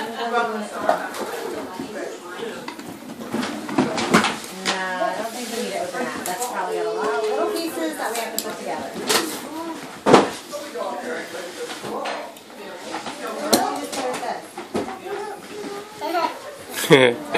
I don't think we need it open that. That's probably got a lot of little pieces that we have to put together. Just put it this.